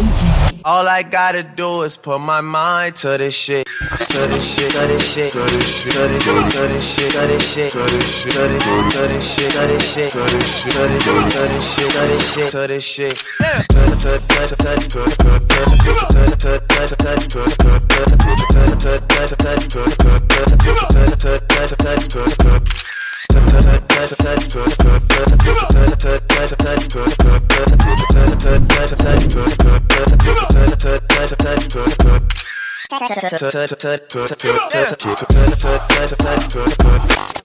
All I gotta do is put my mind to this shit. To this shit, to this shit, to this shit, to this shit, to this shit, to this shit, to this shit, to this shit, to this shit, to this shit, to this shit, to this shit, to this shit.